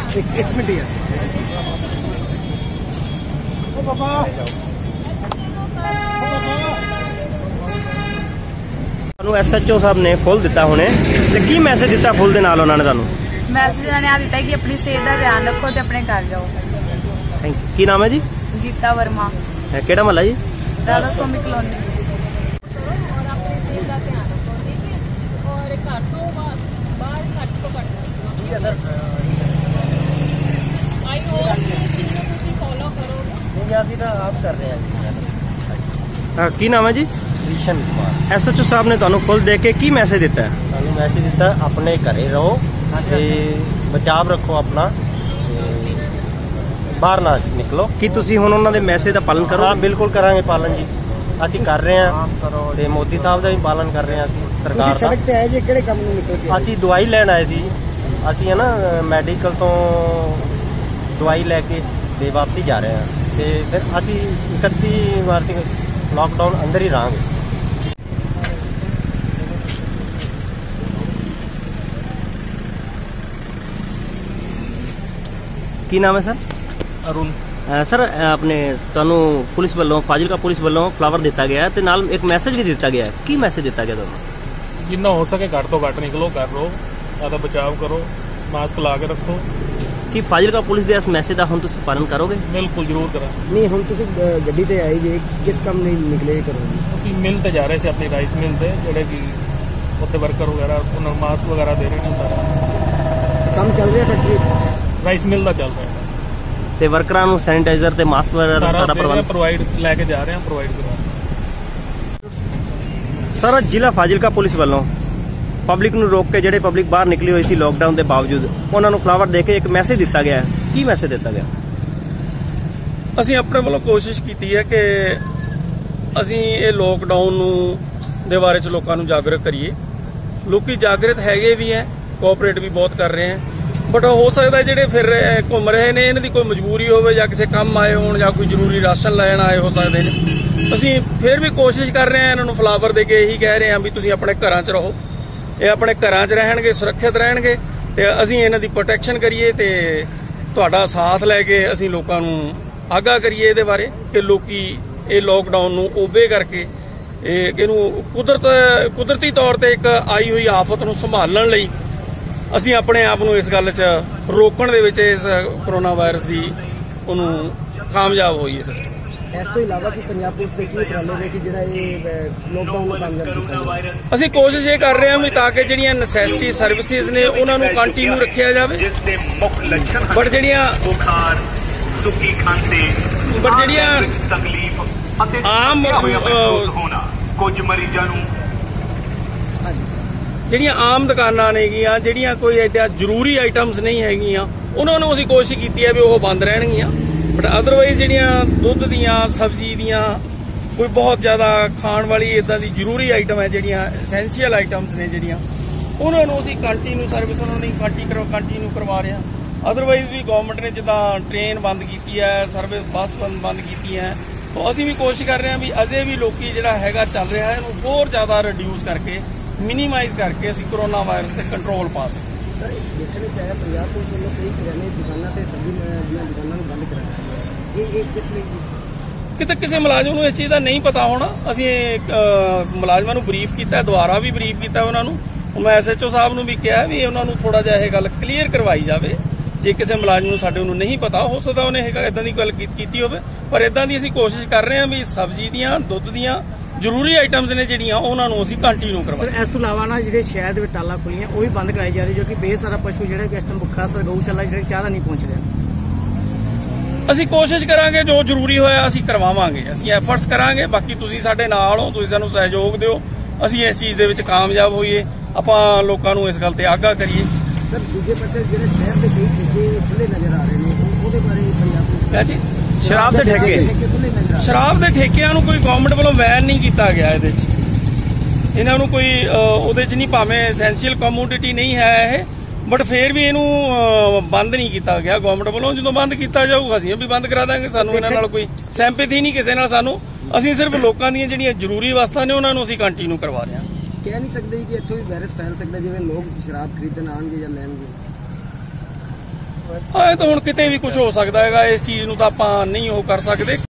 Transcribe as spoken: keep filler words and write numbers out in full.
एक एक मिनट यार ओ बाबा ਤੁਹਾਨੂੰ ਐਸਐਚਓ ਸਾਹਿਬ ਨੇ ਫੁੱਲ ਦਿੱਤਾ ਹੁਣੇ ਤੇ ਕੀ ਮੈਸੇਜ ਦਿੱਤਾ ਫੁੱਲ ਦੇ ਨਾਲ ਉਹਨਾਂ ਨੇ ਤੁਹਾਨੂੰ? ਮੈਸੇਜ ਇਹਨਾਂ ਨੇ ਆ ਦਿੱਤਾ ਕਿ ਆਪਣੀ ਸਿਹਤ ਦਾ ਧਿਆਨ ਰੱਖੋ ਤੇ ਆਪਣੇ ਘਰ ਜਾਓ। Thank you. ਕੀ ਨਾਮ ਹੈ ਜੀ? ਗੀਤਾ ਵਰਮਾ। ਕਿਹੜਾ ਮਹੱਲਾ ਜੀ? ਰਾਧਾ ਸਵਾਮੀ ਕਲੋਨੀ। ਕੀ ਨਾਮ ਹੈ ਜੀ? कृष्ण कुमार। ਐਸਐਚਓ ਸਾਹਿਬ ਨੇ ਤੁਹਾਨੂੰ ਫੁੱਲ ਦੇ ਕੇ ਕੀ ਮੈਸੇਜ ਦਿੱਤਾ ਹੈ? ਸਾਨੂੰ ਮੈਸੇਜ ਦਿੱਤਾ ਆਪਣੇ ਘਰੇ ਰਹੋ ਤੇ ਬਚਾਵ ਰੱਖੋ ਆਪਣਾ, ਬਾਹਰ ਨਾ ਨਿਕਲੋ। ਕੀ ਤੁਸੀਂ ਹੁਣ ਉਹਨਾਂ ਦੇ ਮੈਸੇਜ ਦਾ ਪਾਲਨ ਕਰੋ? ਹਾਂ ਬਿਲਕੁਲ ਕਰਾਂਗੇ ਪਾਲਨ ਜੀ, ਅਸੀਂ ਕਰ ਰਹੇ ਹਾਂ ਤੇ ਮੋਦੀ ਸਾਹਿਬ ਦਾ ਵੀ ਪਾਲਨ ਕਰ ਰਹੇ ਹਾਂ ਅਸੀਂ, ਸਰਕਾਰ ਦਾ। ਸੜਕ ਤੇ ਆਏ ਜੀ ਕਿਹੜੇ ਕੰਮ ਨੂੰ ਨਿਕਲ ਕੇ? ਅਸੀਂ ਦਵਾਈ ਲੈਣ ਆਏ ਸੀ, ਅਸੀਂ ਹੈ ਨਾ ਮੈਡੀਕਲ ਤੋਂ ਦਵਾਈ ਲੈ ਕੇ ਤੇ ਵਾਪਸੀ ਜਾ ਰਹੇ ਹਾਂ ਤੇ ਫਿਰ ਅਸੀਂ ਇਕੱਤੀ ਮਾਰਚ ਲਾਕਡਾਊਨ ਅੰਦਰ ਹੀ ਰਹਾਂਗੇ। ਕੀ ਨਾਮ ਹੈ ਸਰ? ਅਰੁਣ। ਸਰ ਆਪਣੇ ਤੁਹਾਨੂੰ ਪੁਲਿਸ ਵੱਲੋਂ, ਫਾਜ਼ਿਲਕਾ ਪੁਲਿਸ ਵੱਲੋਂ ਫਲਾਵਰ ਦਿੱਤਾ ਗਿਆ ਤੇ ਨਾਲ ਇੱਕ ਮੈਸੇਜ ਵੀ ਦਿੱਤਾ ਗਿਆ। ਕੀ ਮੈਸੇਜ ਦਿੱਤਾ ਗਿਆ ਤੁਹਾਨੂੰ? ਜਿੰਨਾ ਹੋ ਸਕੇ ਘੱਟ ਤੋਂ ਘੱਟ ਨਿਕਲੋ, ਕਰ ਲਓ, ਆਦਾ ਬਚਾਅ ਕਰੋ, ਮਾਸਕ ਲਾ ਕੇ ਰੱਖੋ। ਕੀ ਫਾਜ਼ਿਲਕਾ ਪੁਲਿਸ ਦੇ ਇਸ ਮੈਸੇਜ ਦਾ ਹੁਣ ਤੁਸੀਂ ਪਾਲਨ ਕਰੋਗੇ? ਬਿਲਕੁਲ ਜ਼ਰੂਰ ਕਰਾਂ। ਨਹੀਂ ਹੁਣ ਤੁਸੀਂ ਗੱਡੀ ਤੇ ਆਏ ਜੀ, ਕਿਸ ਕੰਮ ਲਈ ਨਿਕਲੇ ਕਰੋਗੇ? ਅਸੀਂ ਮਿਲ ਤੇ ਜਾ ਰਹੇ ਸੀ, ਆਪਣੀ ਰਾਈਸ ਮਿਲ ਤੇ, ਜਿਹੜੇ ਕਿ ਉੱਥੇ ਵਰਕਰ ਵਗੈਰਾ ਉਹਨਾਂ ਨੂੰ ਮਾਸਕ ਵਗੈਰਾ ਦੇ ਰਹੇ ਨੇ। ਸਾਰਾ ਕੰਮ ਚੱਲ ਰਿਹਾ ਫੈਕਟਰੀ ਰਾਈਸ ਮਿਲ ਦਾ ਚੱਲ ਰਿਹਾ ਤੇ ਵਰਕਰਾਂ ਨੂੰ ਸੈਨੀਟਾਈਜ਼ਰ ਤੇ ਮਾਸਕ ਵਗੈਰਾ ਦਾ ਸਾਰਾ ਪ੍ਰਬੰਧ ਪ੍ਰੋਵਾਈਡ ਲੈ ਕੇ ਜਾ ਰਹੇ ਹਾਂ, ਪ੍ਰੋਵਾਈਡ ਕਰਾ ਰਹੇ ਹਾਂ। ਸਰ ਜ਼ਿਲ੍ਹਾ ਫਾਜ਼ਿਲਕਾ ਪੁਲਿਸ ਵੱਲੋਂ ਪਬਲਿਕ ਨੂੰ ਰੋਕ ਕੇ ਜਿਹੜੇ ਪਬਲਿਕ ਬਾਹਰ ਨਿਕਲੀ ਹੋਈ ਸੀ ਲੋਕਡਾਊਨ ਦੇ ਬਾਵਜੂਦ, ਉਹਨਾਂ ਨੂੰ ਫਲਾਵਰ ਦੇ ਕੇ ਇੱਕ ਮੈਸੇਜ ਦਿੱਤਾ ਗਿਆ। ਕੀ ਮੈਸੇਜ ਦਿੱਤਾ ਗਿਆ? ਅਸੀਂ ਆਪਣੇ ਵੱਲੋਂ ਕੋਸ਼ਿਸ਼ ਕੀਤੀ ਹੈ ਕਿ ਅਸੀਂ ਇਹ ਲੋਕਡਾਊਨ ਨੂੰ ਦੇ ਬਾਰੇ ਚ ਲੋਕਾਂ ਨੂੰ ਜਾਗਰੂਕ ਕਰੀਏ। ਲੋਕੀ ਜਾਗਰੂਕ ਹੈਗੇ ਵੀ ਹੈ, ਕੋਆਪਰੇਟ ਵੀ ਬਹੁਤ ਕਰ ਰਹੇ ਹੈ, ਬਟ ਹੋ ਸਕਦਾ ਜਿਹੜੇ ਫਿਰ ਘੁੰਮ ਰਹੇ ਨੇ ਇਹਨਾਂ ਦੀ ਕੋਈ ਮਜਬੂਰੀ ਹੋਵੇ ਜਾਂ ਕਿਸੇ ਕੰਮ ਆਏ ਹੋਣ ਜਾਂ ਕੋਈ ਜ਼ਰੂਰੀ ਰਾਸ਼ਨ ਲੈਣ ਆਏ ਹੋ ਸਕਦੇ ਨੇ। ਅਸੀਂ ਫਿਰ ਵੀ ਕੋਸ਼ਿਸ਼ ਕਰ ਰਹੇ ਹਾਂ ਇਹਨਾਂ ਨੂੰ ਫਲਾਵਰ ਦੇ ਕੇ ਇਹੀ ਕਹਿ ਰਹੇ ਹਾਂ ਵੀ ਤੁਸੀਂ ਆਪਣੇ ਘਰਾਂ 'ਚ ਰਹੋ, ਇਹ ਆਪਣੇ ਘਰਾਂ 'ਚ ਰਹਿਣਗੇ, ਸੁਰੱਖਿਅਤ ਰਹਿਣਗੇ ਤੇ ਅਸੀਂ ਇਹਨਾਂ ਦੀ ਪ੍ਰੋਟੈਕਸ਼ਨ ਕਰੀਏ ਤੇ ਤੁਹਾਡਾ ਸਾਥ ਲੈ ਕੇ ਅਸੀਂ ਲੋਕਾਂ ਨੂੰ ਆਗਾਹ ਕਰੀਏ ਇਹਦੇ ਬਾਰੇ ਕਿ ਲੋਕੀ ਇਹ ਲੋਕਡਾਊਨ ਨੂੰ ਓਬੇ ਕਰਕੇ ਇਹ ਇਹਨੂੰ ਕੁਦਰਤ ਕੁਦਰਤੀ ਤੌਰ ਤੇ ਇੱਕ ਆਈ ਹੋਈ ਆਫਤ ਨੂੰ ਸੰਭਾਲਣ ਲਈ ਅਸੀਂ ਆਪਣੇ ਆਪ ਨੂੰ ਇਸ ਗੱਲ 'ਚ ਰੋਕਣ ਦੇ ਵਿੱਚ ਇਸ ਕਰੋਨਾ ਵਾਇਰਸ ਦੀ ਉਹਨੂੰ ਕਾਮਯਾਬ ਹੋਈਏ ਸਿਸਟਮ। ਇਸ ਤੋਂ ਇਲਾਵਾ ਕਿ ਪੰਜਾਬ ਪੁਲਿਸ ਦੇ ਕੀ ਉਪਰਾਲੇ ਨੇ ਕਿ ਜਿਹੜਾ ਇਹ ਲੋਕਡਾਊਨ ਨੂੰ ਕਾਮਯਾਬ ਕੀਤਾ? ਅਸੀਂ ਕੋਸ਼ਿਸ਼ ਇਹ ਕਰ ਰਹੇ ਹਾਂ ਵੀ ਤਾਂ ਕਿ ਜਿਹੜੀਆਂ ਨੈਸੈਸਿਟੀ ਸਰਵਿਸਿਜ਼ ਨੇ ਉਹਨਾਂ ਨੂੰ ਕੰਟੀਨਿਊ ਰੱਖਿਆ ਜਾਵੇ, ਬਟ ਜਿਹੜੀਆਂ ਸੁੱਕੀ ਖਾਂਦੇ ਬਟ ਜਿਹੜੀਆਂ ਤਕਲੀਫ ਅਤੇ ਆਮ ਹੋਣਾ ਕੁਝ ਮਰੀਜ਼ਾਂ ਨੂੰ ਜਿਹੜੀਆਂ ਆਮ ਦੁਕਾਨਾਂ ਨੇਗੀਆਂ, ਜਿਹੜੀਆਂ ਕੋਈ ਐਡਾ ਜ਼ਰੂਰੀ ਆਈਟਮਸ ਨਹੀਂ ਹੈਗੀਆਂ, ਉਹਨਾਂ ਨੂੰ ਅਸੀਂ ਕੋਸ਼ਿਸ਼ ਕੀਤੀ ਹੈ ਵੀ ਉਹ ਬੰਦ ਰਹਿਣਗੀਆਂ। ਬਟ ਅਦਰਵਾਈਜ਼ ਜਿਹੜੀਆਂ ਦੁੱਧ ਦੀਆਂ, ਸਬਜ਼ੀ ਦੀਆਂ, ਕੋਈ ਬਹੁਤ ਜ਼ਿਆਦਾ ਖਾਣ ਵਾਲੀ ਇਦਾਂ ਦੀ ਜ਼ਰੂਰੀ ਆਈਟਮ ਹੈ, ਜਿਹੜੀਆਂ ਐਸੈਂਸ਼ੀਅਲ ਆਈਟਮਸ ਨੇ ਜਿਹੜੀਆਂ, ਉਹਨਾਂ ਨੂੰ ਅਸੀਂ ਕੰਟੀਨਿਊ ਸਰਵਿਸ ਉਹਨਾਂ ਦੀ ਕੰਟੀਨਿਊ ਕਰਵਾ ਰਹੇ ਹਾਂ। ਅਦਰਵਾਈਜ਼ ਵੀ ਗਵਰਨਮੈਂਟ ਨੇ ਜਿੱਦਾਂ ਟ੍ਰੇਨ ਬੰਦ ਕੀਤੀ ਹੈ, ਸਰਵਿਸ ਬੱਸ ਬੰਦ ਕੀਤੀ ਹੈ, ਤਾਂ ਅਸੀਂ ਵੀ ਕੋਸ਼ਿਸ਼ ਕਰ ਰਹੇ ਹਾਂ ਵੀ ਅਜੇ ਵੀ ਲੋਕੀ ਜਿਹੜਾ ਹੈਗਾ ਚੱਲ ਰਿਹਾ ਹੈ ਇਹਨੂੰ ਹੋਰ ਜ਼ਿਆਦਾ ਰਿਡਿਊਸ ਕਰਕੇ, ਮਿਨੀਮਾਈਜ਼ ਕਰਕੇ ਅਸੀਂ ਕਰੋਨਾ ਵਾਇਰਸ ਤੇ ਕੰਟਰੋਲ ਪਾ ਸਕੀਏ। ਸਰ ਦੇਖਣੇ ਚਾਹੀਦਾ ਪੰਜਾਬ ਪੁਲਿਸ ਵੱਲੋਂ ਕਈ ਕਰਿਆਨੇ ਦੁਕਾਨਾਂ ਤੇ ਸਬਜ਼ੀ ਦੀਆਂ ਦੁਕਾਨਾਂ ਨੂੰ ਬੰਦ ਕਰਾਇਆ, ਇਹ ਇਹ ਕਿਸ ਲਈ? ਕਿਤੇ ਕਿਸੇ ਮੁਲਾਜ਼ਮ ਨੂੰ ਇਸ ਚੀਜ਼ ਦਾ ਨਹੀਂ ਪਤਾ ਹੋਣਾ। ਅਸੀਂ ਮੁਲਾਜ਼ਮਾਂ ਨੂੰ ਬਰੀਫ ਕੀਤਾ, ਦੁਬਾਰਾ ਵੀ ਬਰੀਫ ਕੀਤਾ ਉਹਨਾਂ ਨੂੰ। ਮੈਂ ਐਸਐਚਓ ਸਾਹਿਬ ਨੂੰ ਵੀ ਕਿਹਾ ਵੀ ਉਹਨਾਂ ਨੂੰ ਥੋੜਾ ਜਿਹਾ ਇਹ ਗੱਲ ਕਲੀਅਰ ਕਰਵਾਈ ਜਾਵੇ। ਜੇ ਕਿਸੇ ਮੁਲਾਜ਼ਮ ਨੂੰ ਸਾਡੇ ਨੂੰ ਨਹੀਂ ਪਤਾ, ਹੋ ਸਕਦਾ ਉਹਨੇ ਇਦਾਂ ਦੀ ਗੱਲ ਕੀਤੀ ਹੋਵੇ, ਪਰ ਇਦਾਂ ਦੀ ਅਸੀਂ ਕੋਸ਼ਿਸ਼ ਕਰ ਰਹੇ ਹਾਂ ਵੀ ਸਬਜ਼ੀ ਦੀਆਂ, ਦੁੱਧ ਦੀਆਂ ਜ਼ਰੂਰੀ ਆਈਟਮਸ ਨੇ ਜਿਹੜੀਆਂ ਉਹਨਾਂ ਨੂੰ ਅਸੀਂ ਕੰਟੀਨਿਊ ਕਰਵਾਈਏ। ਸਰ ਇਸ ਤੋਂ ਇਲਾਵਾ ਨਾ ਜਿਹੜੇ ਸ਼ਹਿਰ ਦੇ ਵਿੱਚ ਟਾਲਾਂ ਖੁੱਲੀਆਂ ਉਹ ਵੀ ਬੰਦ ਕਰਾਈ ਜਾ ਰਹੀ, ਜੋ ਕਿ ਬੇਸਾਰਾ ਪਸ਼ੂ ਜਿਹੜੇ ਕਿ ਇਸ ਟਾਈਮ ਭੁੱਖਾ ਸਰ ਗਊਸ਼ਾਲਾ ਜਿਹੜੇ ਚਾਹ ਨਹੀਂ ਪਹੁੰਚ ਰਿਹਾ। ਅਸੀਂ ਕੋਸ਼ਿਸ਼ ਕਰਾਂਗੇ ਜੋ ਜ਼ਰੂਰੀ ਹੋਇਆ ਅਸੀਂ ਕਰਵਾਵਾਂਗੇ, ਅਸੀਂ ਐਫਰਟਸ ਕਰਾਂਗੇ। ਬਾਕੀ ਤੁਸੀਂ ਸਾਡੇ ਨਾਲ ਹੋ, ਤੁਸੀਂ ਸਾਨੂੰ ਸਹਿਯੋਗ ਦਿਓ, ਅਸੀਂ ਇਸ ਚੀਜ਼ ਦੇ ਵਿੱਚ ਕਾਮਯਾਬ ਹੋਈਏ, ਆਪਾਂ ਲੋਕਾਂ ਨੂੰ ਇਸ ਗੱਲ ਤੇ ਆਗਾਹ ਕਰੀਏ। ਸਰ ਦੂਜੇ ਪਾਸੇ ਜਿਹੜੇ ਸ਼ਹਿਰ ਦੇ ਕਈ ਠੇਕੇ ਖੁੱਲੇ ਨਜ਼ਰ ਆ ਰਹੇ ਨੇ, ਉਹਦੇ ਬਾਰੇ ਪੰਜਾਬ ਪੁਲਿਸ ਕਿਆ ਜੀ? ਸ਼ਰਾਬ ਦੇ ਠੇਕੇ, ਸ਼ਰਾਬ ਦੇ ਠੇਕਿਆਂ ਨੂੰ ਕੋਈ ਗਵਰਨਮੈਂਟ ਵੱਲੋਂ ਬੈਨ ਨਹੀਂ ਕੀਤਾ ਗਿਆ। ਇਹਦੇ 'ਚ ਇਹਨਾਂ ਨੂੰ ਕੋਈ ਉਹਦੇ 'ਚ ਨਹੀਂ, ਭਾਵੇਂ ਐਸੈਂਸ਼ੀਅਲ ਕਮੋਡਿਟੀ ਨਹੀਂ ਹੈ ਇਹ, ਬਟ ਫੇਰ ਵੀ ਇਹਨੂੰ ਬੰਦ ਨਹੀਂ ਕੀਤਾ ਗਿਆ ਗਵਰਨਮੈਂਟ ਵੱਲੋਂ। ਜਦੋਂ ਬੰਦ ਕੀਤਾ ਜਾਊਗਾ ਅਸੀਂ ਵੀ ਬੰਦ ਕਰਾ ਦਾਂਗੇ। ਸਾਨੂੰ ਇਹਨਾਂ ਨਾਲ ਕੋਈ ਸੈਂਪੈਥੀ ਨਹੀਂ ਕਿਸੇ ਨਾਲ ਸਾਨੂੰ। ਅਸੀਂ ਸਿਰਫ ਲੋਕਾਂ ਦੀਆਂ ਜਿਹੜੀਆਂ ਜ਼ਰੂਰੀ ਵਸਤਾਂ ਨੇ ਉਹਨਾਂ ਨੂੰ ਅਸੀਂ ਕੰਟੀਨਿਊ ਕਰਵਾ ਰਹੇ ਹਾਂ। ਕਹਿ ਨਹੀਂ ਸਕਦੇ ਕਿ ਇੱਥੋਂ ਵੀ ਵਾਇਰਸ ਫੈਲ ਸਕਦਾ, ਜਿਵੇਂ ਲੋਕ ਸ਼ਰਾਬ ਖਰੀਦਣ ਆਉਣਗੇ ਜਾਂ ਲੈਣਗੇ। ਹਾਂ ਇਹ ਤਾਂ ਹੁਣ ਕਿਤੇ ਵੀ ਕੁਝ ਹੋ ਸਕਦਾ ਹੈਗਾ, ਇਸ ਚੀਜ਼ ਨੂੰ ਤਾਂ ਆਪਾਂ ਨਹੀਂ ਉਹ ਕਰ ਸਕਦੇ।